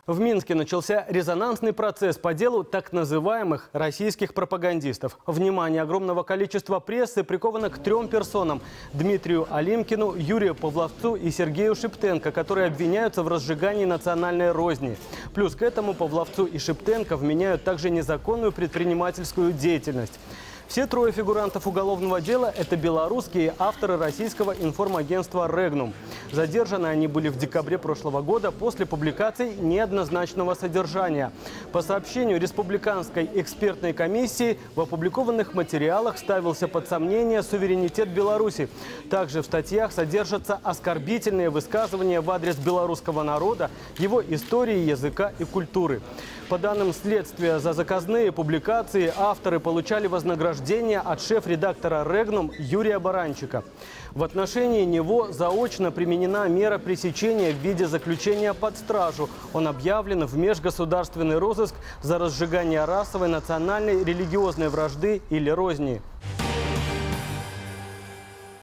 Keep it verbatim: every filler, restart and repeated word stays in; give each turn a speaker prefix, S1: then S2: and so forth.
S1: В Минске начался резонансный процесс по делу так называемых российских пропагандистов. Внимание огромного количества прессы приковано к трем персонам – Дмитрию Алимкину, Юрию Павловцу и Сергею Шептенко, которые обвиняются в разжигании национальной розни. Плюс к этому Павловцу и Шептенко вменяют также незаконную предпринимательскую деятельность. Все трое фигурантов уголовного дела – это белорусские авторы российского информагентства «Регнум». Задержаны они были в декабре прошлого года после публикаций неоднозначного содержания. По сообщению Республиканской экспертной комиссии, в опубликованных материалах ставился под сомнение суверенитет Беларуси. Также в статьях содержатся оскорбительные высказывания в адрес белорусского народа, его истории, языка и культуры. По данным следствия, за заказные публикации авторы получали вознаграждение от шеф-редактора «Регнум» Юрия Баранчика. В отношении него заочно применена мера пресечения в виде заключения под стражу. Он объявлен в межгосударственный розыск за разжигание расовой, национальной, религиозной вражды или розни.